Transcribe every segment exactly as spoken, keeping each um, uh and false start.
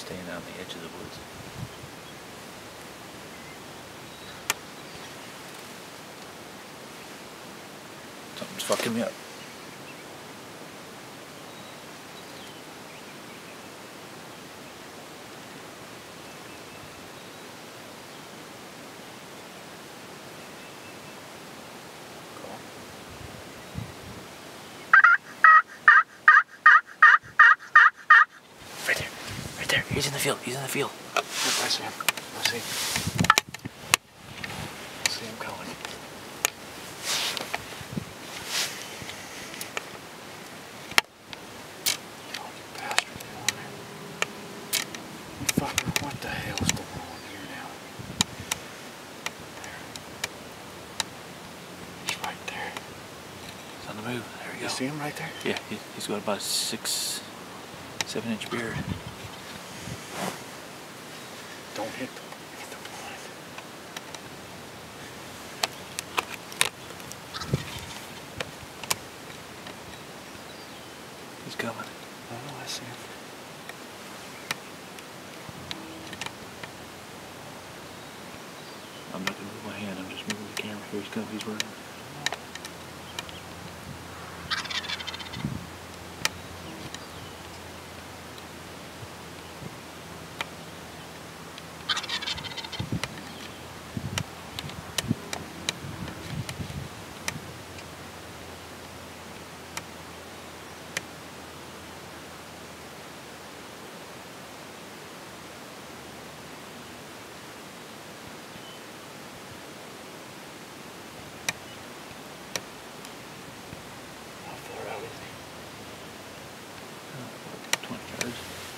staying on the edge of the woods. Something's fucking me up. He's in the field. He's in the field. I see him. I see him. I see him coming. Oh, you bastard. Get on there. Fucker, what the hell's going on here now? There. He's right there. He's on the move. There we go. You see him right there? Yeah, he, he's got about a six, seven inch beard. Don't hit the, hit the blind. He's coming. Oh, I see him. I'm not going to move my hand. I'm just moving the camera. Here he comes. He's running. twenty yards.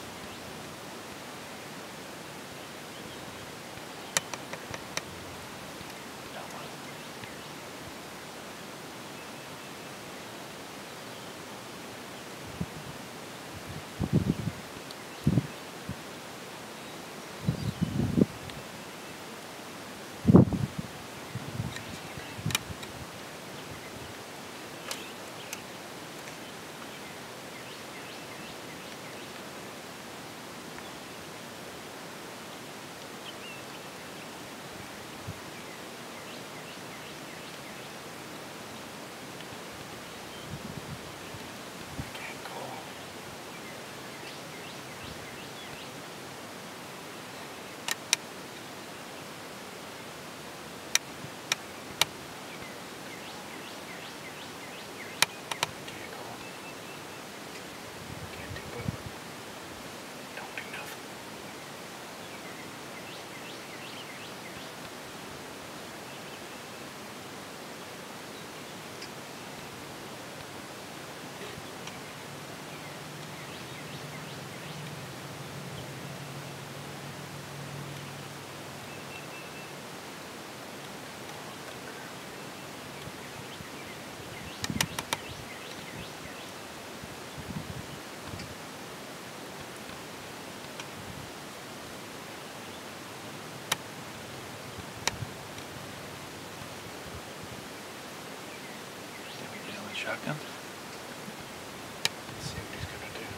Shotgun. Let's see what he's gonna do.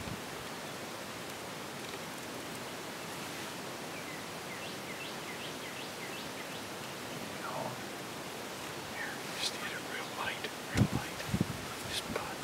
Oh. Here, just need it real light, real light. Just butt.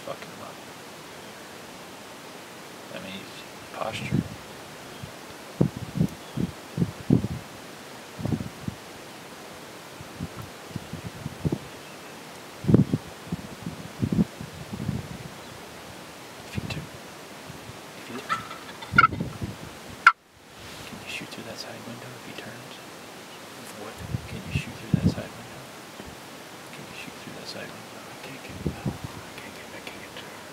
fucking him up. I mean, he's posture. If you turn, if you turn, can you shoot through that side window if he turns? What? Can you shoot through that side window? Can you shoot through that side window? I can't get, no, I can't get, I can't get to it.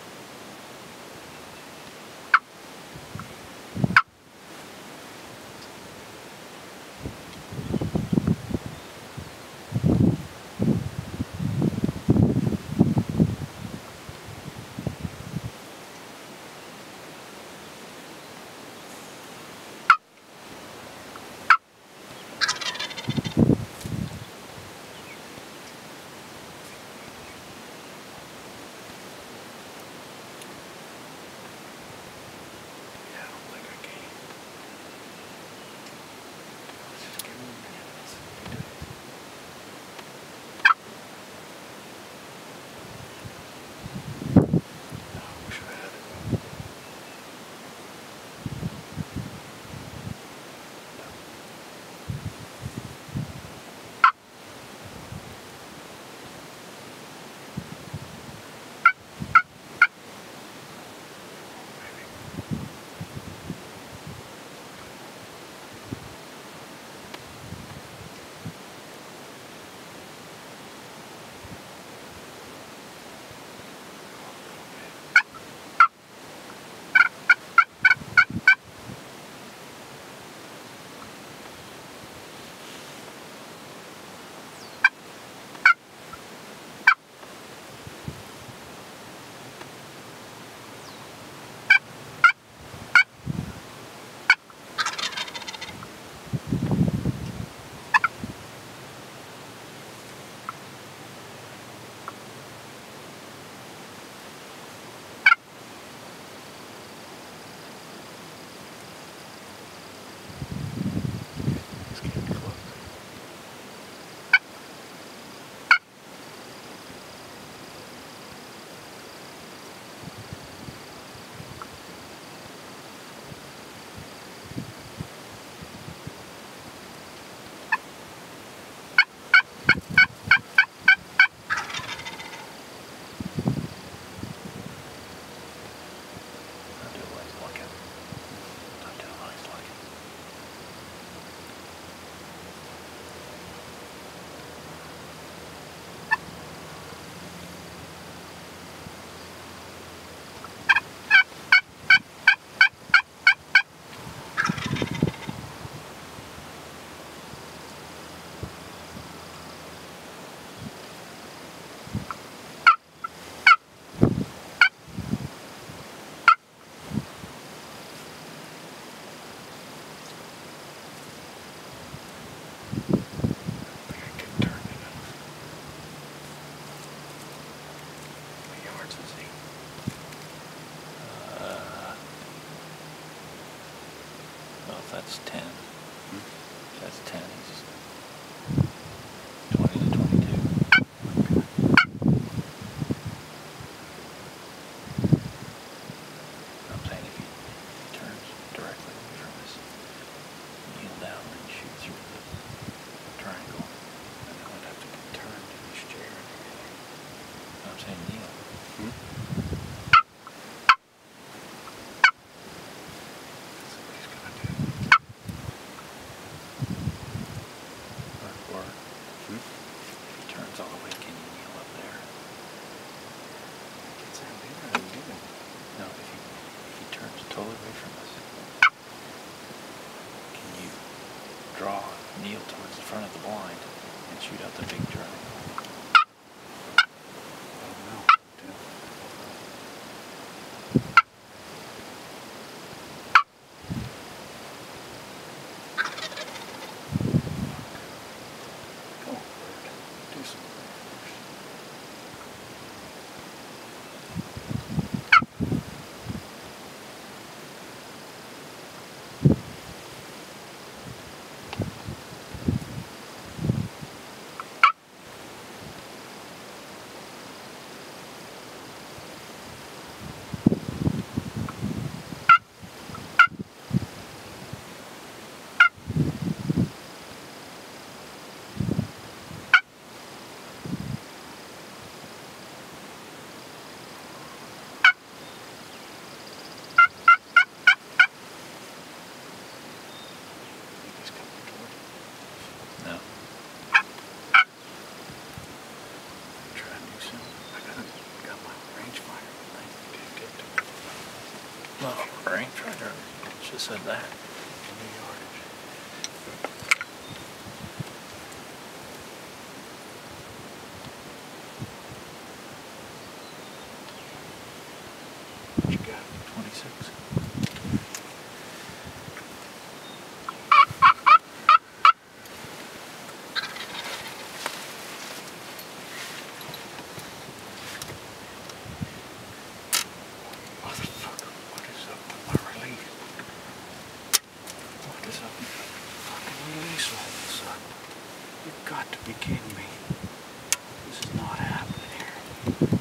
Yeah, I don't think I can. Let's just give him a minute. Let's see what he does. Oh, I wish I had it. It's getting close. Don't do it while he's looking. Don't do it while he's looking. I think I can turn it enough. How many yards is he? Uh, well, if that's ten. Hmm? If that's ten, he's twenty to twenty-two. I'm saying if he, if he turns directly away from us, kneel down and shoot through the triangle, And then I'd have to get turned in this chair and everything. I'm saying kneel. Hmm? That's what he's gonna do. Or, or Hmm? if he turns all the way, can you kneel up there? Gets out here and get him. No, if he, if he turns totally away from us, can you draw, kneel towards the front of the blind and shoot out the big triangle? Oh no. Damn. Go on, bird. Do some first. have said that. What you got? twenty-six. Motherfucker, what is up with my release? What is up with my fucking release all of a sudden? You've got to be kidding me. This is not happening here.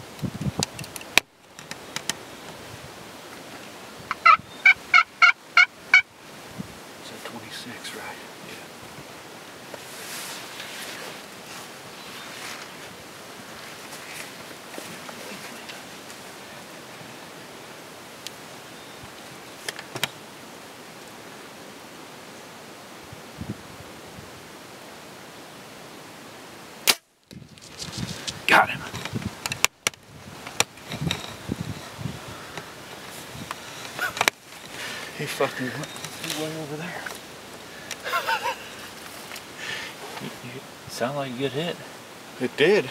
Is that twenty-six, right? Yeah. Got him. He fucking went he's way over there. You, you sound like a good hit. It did.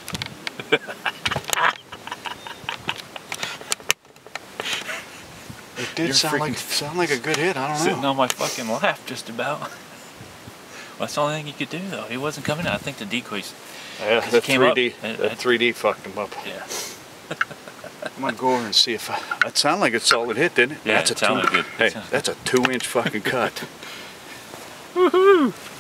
It did You're sound like freaking sound like a good hit. I don't Sitting know. on my fucking lap, just about. Well, that's the only thing he could do, though. He wasn't coming out. I think the decoys. Yeah, 'cause that he came three up D, and- that three D fucked him up. Yeah. I'm gonna go over and see if I. That sounded like a solid hit, didn't it? Yeah, that's it a two, sounded good. It Hey, sounded that's a two-inch fucking cut. Woohoo!